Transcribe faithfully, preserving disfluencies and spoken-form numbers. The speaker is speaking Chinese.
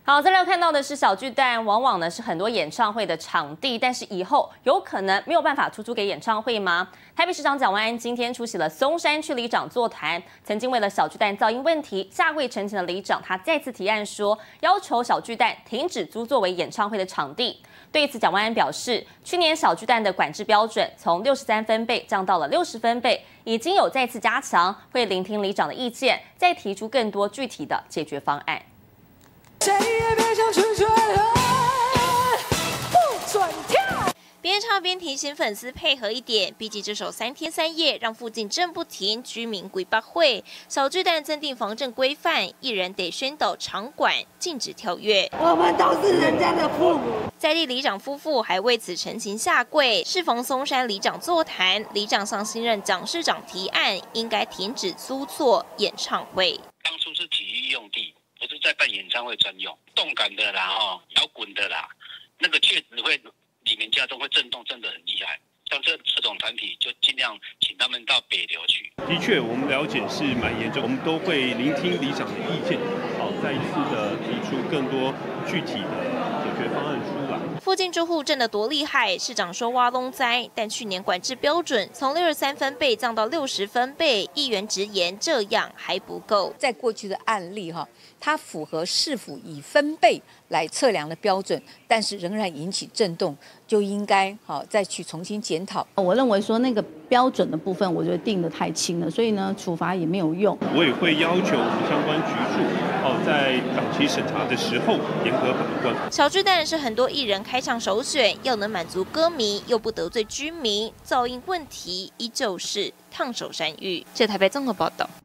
好，再来看到的是小巨蛋，往往呢是很多演唱会的场地，但是以后有可能没有办法出租给演唱会吗？台北市长蒋万安今天出席了松山区里长座谈，曾经为了小巨蛋噪音问题下跪陈情的里长，他再次提案说，要求小巨蛋停止租作为演唱会的场地。对此，蒋万安表示，去年小巨蛋的管制标准从六十三分贝降到了六十分贝，已经有再次加强，会聆听里长的意见，再提出更多具体的解决方案。谁也别想成全不准跳。边唱边提醒粉丝配合一点，毕竟这首三天三夜让附近震不停，居民鬼八会。小巨蛋增订防震规范，艺人得宣导场馆禁止跳跃。 我们都是人家的父母。 在地里长夫妇还为此陈情下跪。适逢松山里长座谈，里长向新任蒋市长提案，应该停止租作演唱会。 当初是体育用地。不是在办演唱会专用，动感的啦，哈，摇滚的啦，那个确实会里面家中会震动，震得很厉害。像这这种团体，就尽量请他们到北流去。 的确，我们了解是蛮严重，我们都会聆听里长的意见，好，再一次的提出更多具体的解决方案出来。 附近住户震得多厉害，市长说挖窿灾，但去年管制标准从六十三分贝降到六十分贝，议员直言这样还不够。 在过去的案例哈，它符合市府以分贝来测量的标准，但是仍然引起震动，就应该好再去重新检讨。 我认为说那个标准的部分，我觉得定得太轻了，所以呢，处罚也没有用。 我也会要求我们相关局处哦，在档期审查的时候严格把关。 小巨蛋是很多艺人开唱首选，要能满足歌迷，又不得罪居民，噪音问题依旧是烫手山芋。这台北综合报道。